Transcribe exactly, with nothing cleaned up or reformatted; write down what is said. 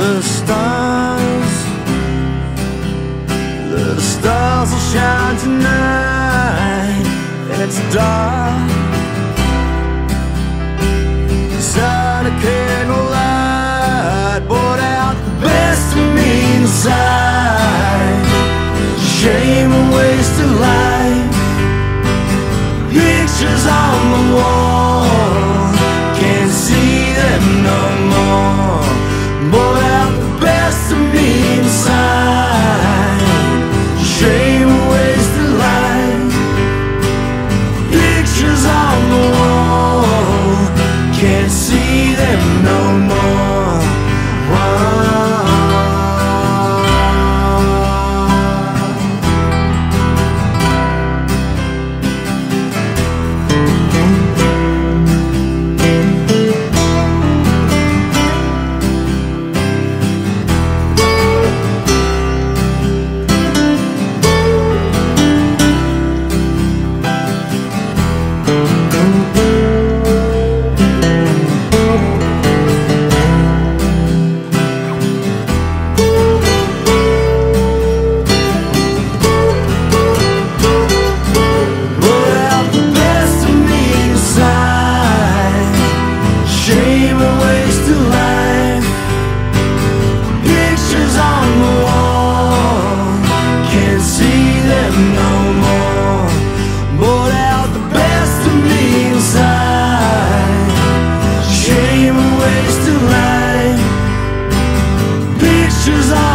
the stars, the stars will shine tonight. It's dark inside a candlelight, poured out the best of me inside. Shame and wasted life, pictures on the wall, can't see them no more. Poured out the best of me inside. Shame and wasted life, pictures on the wall, can't see them no more. Whoa. Pictures